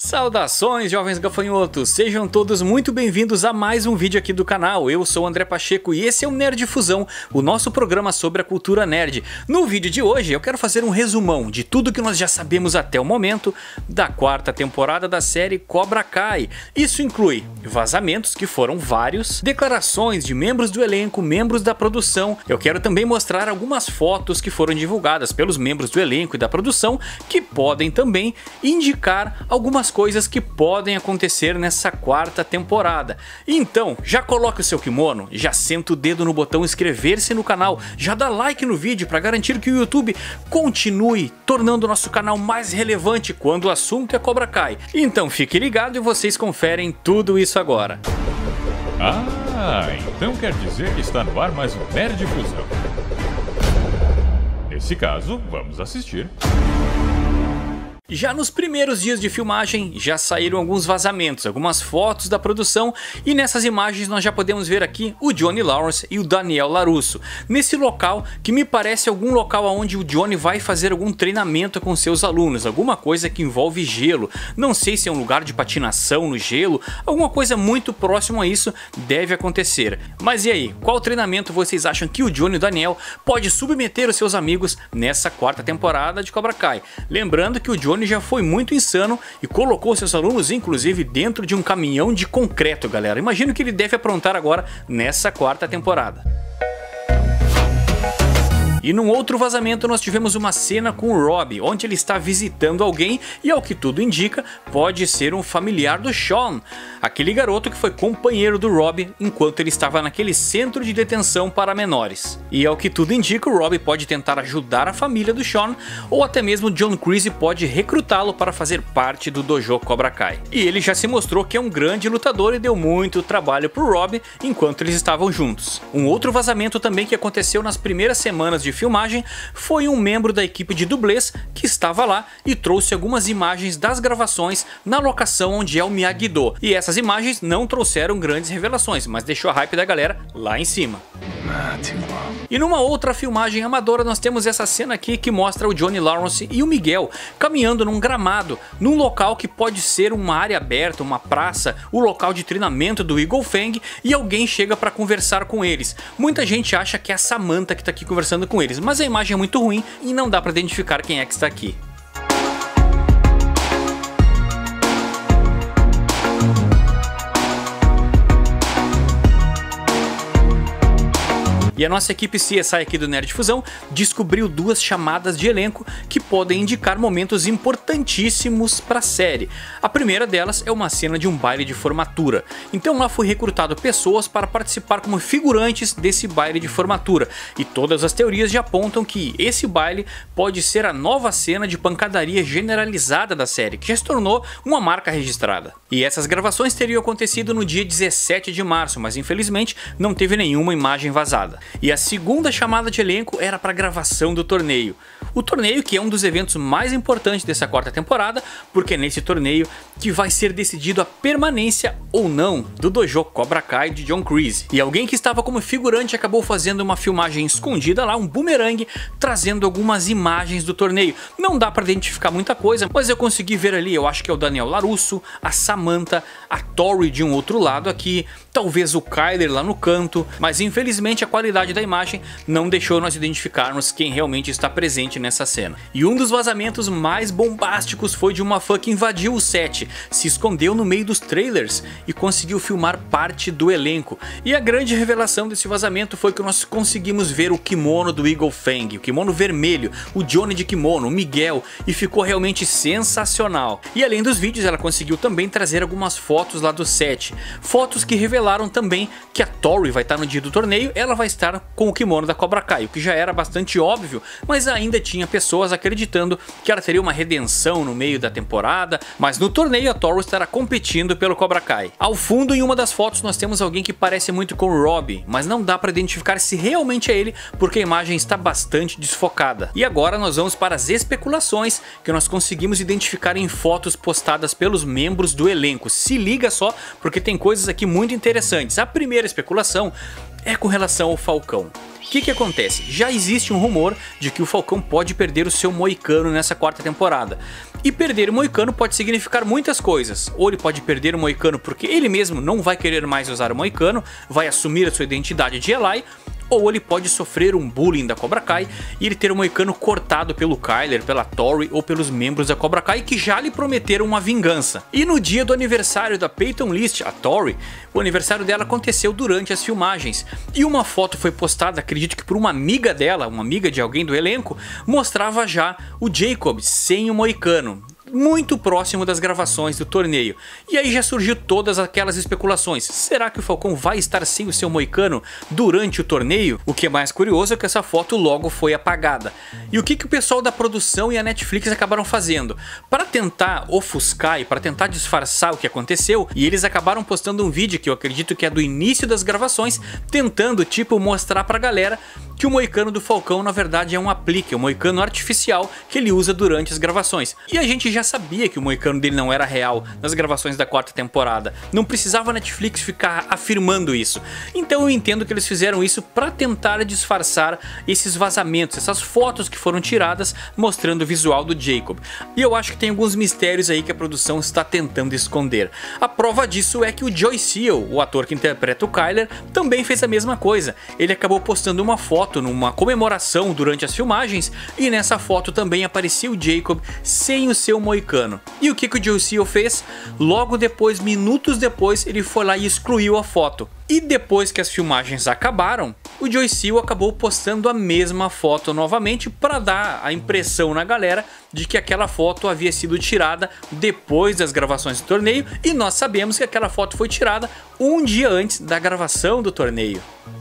Saudações, jovens gafanhotos! Sejam todos muito bem-vindos a mais um vídeo aqui do canal. Eu sou o André Pacheco e esse é o Nerdfusão, o nosso programa sobre a cultura nerd. No vídeo de hoje eu quero fazer um resumão de tudo que nós já sabemos até o momento da quarta temporada da série Cobra Kai. Isso inclui vazamentos, que foram vários, declarações de membros do elenco, membros da produção. Eu quero também mostrar algumas fotos que foram divulgadas pelos membros do elenco e da produção, que podem também indicar algumas coisas que podem acontecer nessa quarta temporada. Então, já coloca o seu kimono, já senta o dedo no botão inscrever-se no canal, já dá like no vídeo para garantir que o YouTube continue tornando o nosso canal mais relevante quando o assunto é Cobra Kai. Então fique ligado e vocês conferem tudo isso agora. Então quer dizer que está no ar mais um Nerdfusão. Nesse caso, vamos assistir. Já nos primeiros dias de filmagem já saíram alguns vazamentos, algumas fotos da produção, e nessas imagens nós já podemos ver aqui o Johnny Lawrence e o Daniel LaRusso nesse local que me parece algum local onde o Johnny vai fazer algum treinamento com seus alunos, alguma coisa que envolve gelo. Não sei se é um lugar de patinação no gelo, alguma coisa muito próximo a isso deve acontecer. Mas e aí, qual treinamento vocês acham que o Johnny e o Daniel pode submeter os seus amigos nessa quarta temporada de Cobra Kai? Lembrando que o Johnny já foi muito insano e colocou seus alunos inclusive dentro de um caminhão de concreto, galera. Imagina o que ele deve aprontar agora nessa quarta temporada. E num outro vazamento nós tivemos uma cena com o Rob, onde ele está visitando alguém e, ao que tudo indica, pode ser um familiar do Sean, aquele garoto que foi companheiro do Rob enquanto ele estava naquele centro de detenção para menores. E ao que tudo indica, o Rob pode tentar ajudar a família do Sean, ou até mesmo John Kreese pode recrutá-lo para fazer parte do dojo Cobra Kai. E ele já se mostrou que é um grande lutador e deu muito trabalho para o Rob enquanto eles estavam juntos. Um outro vazamento também que aconteceu nas primeiras semanas de filmagem foi um membro da equipe de dublês que estava lá e trouxe algumas imagens das gravações na locação onde é o Miyagi-Do. E essas imagens não trouxeram grandes revelações, mas deixou a hype da galera lá em cima. E numa outra filmagem amadora nós temos essa cena aqui que mostra o Johnny Lawrence e o Miguel caminhando num gramado, num local que pode ser uma área aberta, uma praça, o local de treinamento do Eagle Fang, e alguém chega para conversar com eles. Muita gente acha que é a Samantha que está aqui conversando com eles, mas a imagem é muito ruim e não dá para identificar quem é que está aqui. E a nossa equipe CSI aqui do Nerdfusão descobriu duas chamadas de elenco que podem indicar momentos importantíssimos para a série. A primeira delas é uma cena de um baile de formatura. Então lá foi recrutado pessoas para participar como figurantes desse baile de formatura. E todas as teorias já apontam que esse baile pode ser a nova cena de pancadaria generalizada da série, que já se tornou uma marca registrada. E essas gravações teriam acontecido no dia 17 de março, mas infelizmente não teve nenhuma imagem vazada. E a segunda chamada de elenco era para a gravação do torneio. O torneio que é um dos eventos mais importantes dessa quarta temporada, porque é nesse torneio que vai ser decidido a permanência ou não do dojo Cobra Kai de John Kreese. E alguém que estava como figurante acabou fazendo uma filmagem escondida lá, um boomerang, trazendo algumas imagens do torneio. Não dá para identificar muita coisa, mas eu consegui ver ali, eu acho que é o Daniel LaRusso, a Samantha, a Tori de um outro lado aqui, talvez o Kyler lá no canto, mas infelizmente a qualidade da imagem não deixou nós identificarmos quem realmente está presente nessa cena. E um dos vazamentos mais bombásticos foi de uma fã que invadiu o set, se escondeu no meio dos trailers e conseguiu filmar parte do elenco. E a grande revelação desse vazamento foi que nós conseguimos ver o kimono do Eagle Fang, o kimono vermelho, o Johnny de kimono, o Miguel, e ficou realmente sensacional. E além dos vídeos, ela conseguiu também trazer algumas fotos lá do set, fotos que revelaram também que a Tori vai estar no dia do torneio, ela vai estar com o kimono da Cobra Kai, o que já era bastante óbvio, mas ainda tinha pessoas acreditando que ela teria uma redenção no meio da temporada, mas no torneio a Tori estará competindo pelo Cobra Kai. Ao fundo, em uma das fotos, nós temos alguém que parece muito com o Rob, mas não dá para identificar se realmente é ele, porque a imagem está bastante desfocada. E agora nós vamos para as especulações que nós conseguimos identificar em fotos postadas pelos membros do elenco. Se liga só, porque tem coisas aqui muito interessantes. A primeira especulação é com relação ao Falcão. O que acontece? Já existe um rumor de que o Falcão pode perder o seu Moicano nessa quarta temporada. E perder o Moicano pode significar muitas coisas. Ou ele pode perder o Moicano porque ele mesmo não vai querer mais usar o Moicano, vai assumir a sua identidade de Eli, ou ele pode sofrer um bullying da Cobra Kai e ele ter o Moicano cortado pelo Kyler, pela Tori ou pelos membros da Cobra Kai que já lhe prometeram uma vingança. E no dia do aniversário da Peyton List, a Tori, o aniversário dela aconteceu durante as filmagens. E uma foto foi postada, acredito que por uma amiga dela, uma amiga de alguém do elenco, mostrava já o Jacob sem o Moicano, muito próximo das gravações do torneio. E aí já surgiu todas aquelas especulações. Será que o Falcão vai estar sem o seu Moicano durante o torneio? O que é mais curioso é que essa foto logo foi apagada. E o que o pessoal da produção e a Netflix acabaram fazendo? Para tentar ofuscar e para tentar disfarçar o que aconteceu, e eles acabaram postando um vídeo que eu acredito que é do início das gravações, tentando tipo mostrar pra galera que o Moicano do Falcão na verdade é um aplique, um Moicano artificial que ele usa durante as gravações. E a gente já sabia que o Moicano dele não era real nas gravações da quarta temporada. Não precisava a Netflix ficar afirmando isso. Então eu entendo que eles fizeram isso para tentar disfarçar esses vazamentos, essas fotos que foram tiradas mostrando o visual do Jacob. E eu acho que tem alguns mistérios aí que a produção está tentando esconder. A prova disso é que o Joy Seal, o ator que interpreta o Kyler, também fez a mesma coisa. Ele acabou postando uma foto numa comemoração durante as filmagens e nessa foto também aparecia o Jacob sem o seu Moicano. E o que o Joy Seal fez? Logo depois, minutos depois, ele foi lá e excluiu a foto. E depois que as filmagens acabaram, o Joy Seal acabou postando a mesma foto novamente para dar a impressão na galera de que aquela foto havia sido tirada depois das gravações do torneio, e nós sabemos que aquela foto foi tirada um dia antes da gravação do torneio.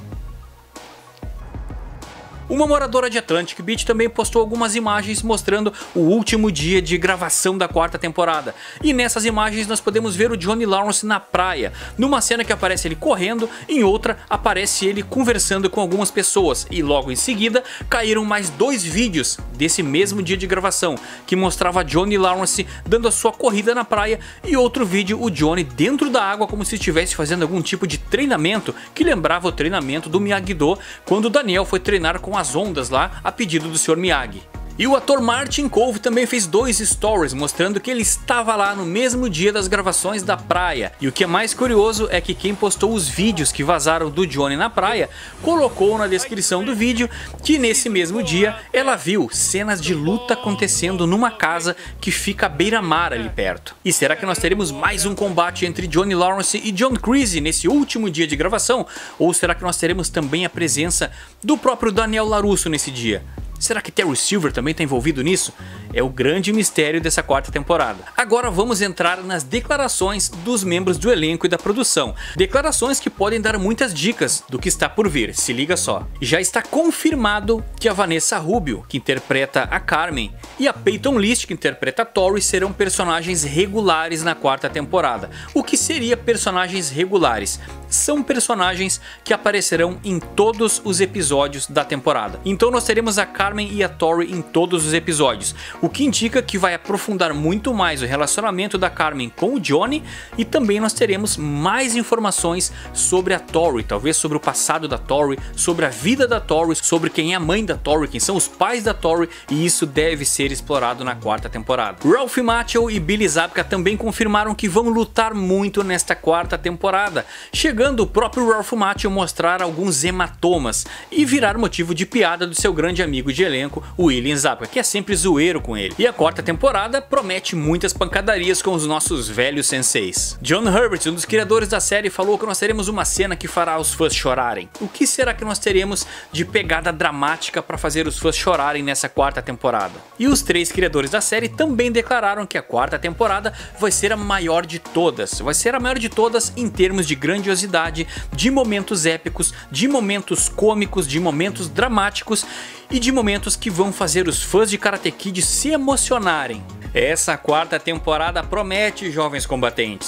Uma moradora de Atlantic Beach também postou algumas imagens mostrando o último dia de gravação da quarta temporada. E nessas imagens nós podemos ver o Johnny Lawrence na praia. Numa cena que aparece ele correndo, em outra aparece ele conversando com algumas pessoas. E logo em seguida caíram mais 2 vídeos desse mesmo dia de gravação, que mostrava Johnny Lawrence dando a sua corrida na praia, e outro vídeo o Johnny dentro da água como se estivesse fazendo algum tipo de treinamento que lembrava o treinamento do Miyagi-Do quando o Daniel foi treinar com as ondas lá a pedido do Sr. Miyagi. E o ator Martin Kove também fez 2 stories mostrando que ele estava lá no mesmo dia das gravações da praia. E o que é mais curioso é que quem postou os vídeos que vazaram do Johnny na praia colocou na descrição do vídeo que nesse mesmo dia ela viu cenas de luta acontecendo numa casa que fica à beira-mar ali perto. E será que nós teremos mais um combate entre Johnny Lawrence e John Kreese nesse último dia de gravação? Ou será que nós teremos também a presença do próprio Daniel LaRusso nesse dia? Será que Terry Silver também está envolvido nisso? É o grande mistério dessa quarta temporada. Agora vamos entrar nas declarações dos membros do elenco e da produção. Declarações que podem dar muitas dicas do que está por vir, se liga só. Já está confirmado que a Vanessa Rubio, que interpreta a Carmen, e a Peyton List, que interpreta a Tori, serão personagens regulares na quarta temporada. O que seria personagens regulares? São personagens que aparecerão em todos os episódios da temporada. Então nós teremos a Carmen e a Tori em todos os episódios, o que indica que vai aprofundar muito mais o relacionamento da Carmen com o Johnny, e também nós teremos mais informações sobre a Tori, talvez sobre o passado da Tori, sobre a vida da Tori, sobre quem é a mãe da Tori, quem são os pais da Tori, e isso deve ser explorado na quarta temporada. Ralph Macchio e Billy Zabka também confirmaram que vão lutar muito nesta quarta temporada, chegando o próprio Ralph Macchio mostrar alguns hematomas e virar motivo de piada do seu grande amigo de elenco, William Zabka, que é sempre zoeiro com ele. E a quarta temporada promete muitas pancadarias com os nossos velhos senseis. John Herbert, um dos criadores da série, falou que nós teremos uma cena que fará os fãs chorarem. O que será que nós teremos de pegada dramática para fazer os fãs chorarem nessa quarta temporada? E os 3 criadores da série também declararam que a quarta temporada vai ser a maior de todas. Vai ser a maior de todas em termos de grandiosidade, de momentos épicos, de momentos cômicos, de momentos dramáticos e de momentos que vão fazer os fãs de Karate Kid se emocionarem. Essa quarta temporada promete, jovens combatentes.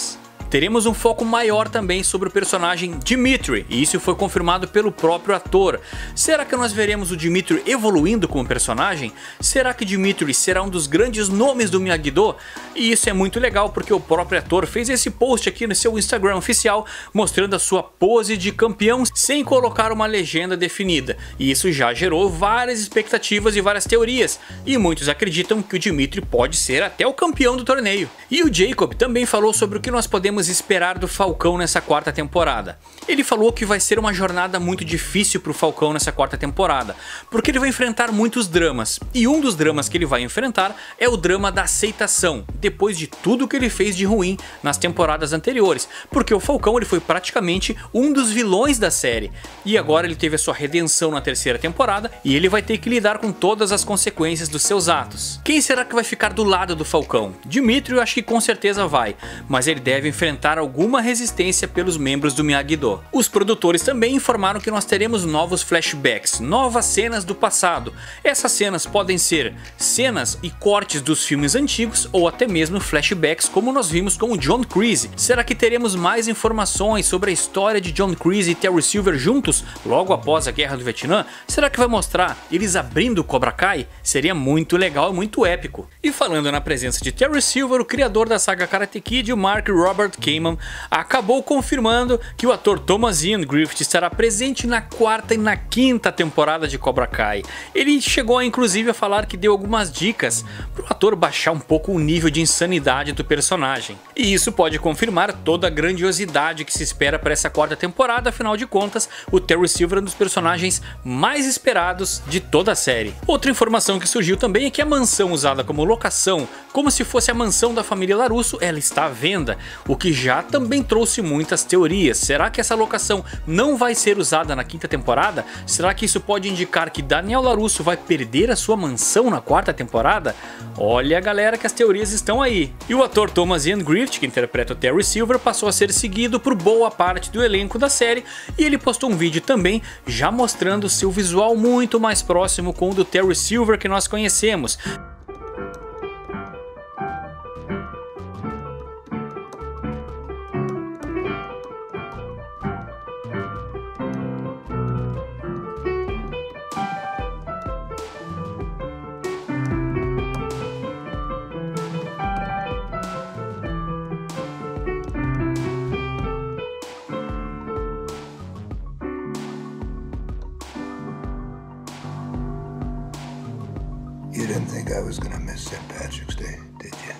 teremos um foco maior também sobre o personagem Dimitri, e isso foi confirmado pelo próprio ator. Será que nós veremos o Dimitri evoluindo como personagem? Será que Dimitri será um dos grandes nomes do Miyagi-Do? E isso é muito legal porque o próprio ator fez esse post aqui no seu Instagram oficial mostrando a sua pose de campeão sem colocar uma legenda definida. E isso já gerou várias expectativas e várias teorias, e muitos acreditam que o Dimitri pode ser até o campeão do torneio. E o Jacob também falou sobre o que nós podemos esperar do Falcão nessa quarta temporada. Ele falou que vai ser uma jornada muito difícil para o Falcão nessa quarta temporada, porque ele vai enfrentar muitos dramas, e um dos dramas que ele vai enfrentar é o drama da aceitação, depois de tudo que ele fez de ruim nas temporadas anteriores, porque o Falcão ele foi praticamente um dos vilões da série, e agora ele teve a sua redenção na terceira temporada, e ele vai ter que lidar com todas as consequências dos seus atos. Quem será que vai ficar do lado do Falcão? Dimitri eu acho que com certeza vai, mas ele deve enfrentar alguma resistência pelos membros do Miyagi-Do. Os produtores também informaram que nós teremos novos flashbacks, novas cenas do passado. Essas cenas podem ser cenas e cortes dos filmes antigos ou até mesmo flashbacks como nós vimos com o John Kreese. Será que teremos mais informações sobre a história de John Kreese e Terry Silver juntos logo após a Guerra do Vietnã? Será que vai mostrar eles abrindo o Cobra Kai? Seria muito legal e muito épico. E falando na presença de Terry Silver, o criador da saga Karate Kid, o Mark Robert Kamen, acabou confirmando que o ator Thomas Ian Griffith estará presente na quarta e na quinta temporada de Cobra Kai. Ele chegou inclusive a falar que deu algumas dicas para o ator baixar um pouco o nível de insanidade do personagem. E isso pode confirmar toda a grandiosidade que se espera para essa quarta temporada, afinal de contas, o Terry Silver é um dos personagens mais esperados de toda a série. Outra informação que surgiu também é que a mansão usada como locação, como se fosse a mansão da família LaRusso, ela está à venda, o que já também trouxe muitas teorias. Será que essa locação não vai ser usada na quinta temporada? Será que isso pode indicar que Daniel LaRusso vai perder a sua mansão na quarta temporada? Olha galera que as teorias estão aí. E o ator Thomas Ian Griffith, que interpreta o Terry Silver, passou a ser seguido por boa parte do elenco da série, e ele postou um vídeo também já mostrando seu visual muito mais próximo com o do Terry Silver que nós conhecemos. You didn't think I was gonna miss St. Patrick's Day, did you?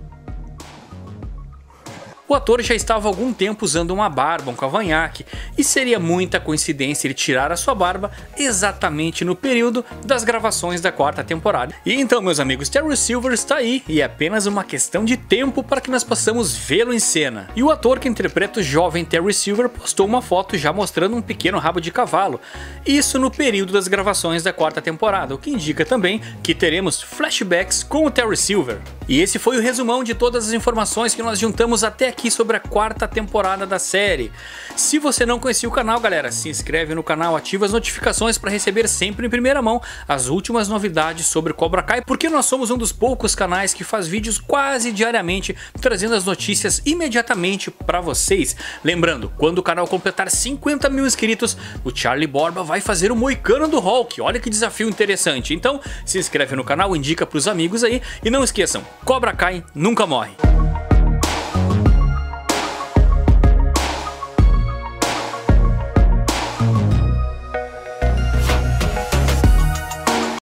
O ator já estava há algum tempo usando uma barba, um cavanhaque, e seria muita coincidência ele tirar a sua barba exatamente no período das gravações da quarta temporada. E então, meus amigos, Terry Silver está aí, e é apenas uma questão de tempo para que nós possamos vê-lo em cena. E o ator que interpreta o jovem Terry Silver postou uma foto já mostrando um pequeno rabo de cavalo, isso no período das gravações da quarta temporada, o que indica também que teremos flashbacks com o Terry Silver. E esse foi o resumão de todas as informações que nós juntamos até aqui sobre a quarta temporada da série. Se você não conhecia o canal, galera, se inscreve no canal, ativa as notificações para receber sempre em primeira mão as últimas novidades sobre Cobra Kai, porque nós somos um dos poucos canais que faz vídeos quase diariamente, trazendo as notícias imediatamente para vocês. Lembrando, quando o canal completar 50 mil inscritos, o Charlie Borba vai fazer o Moicano do Hulk. Olha que desafio interessante. Então, se inscreve no canal, indica para os amigos aí, e não esqueçam, Cobra Kai nunca morre.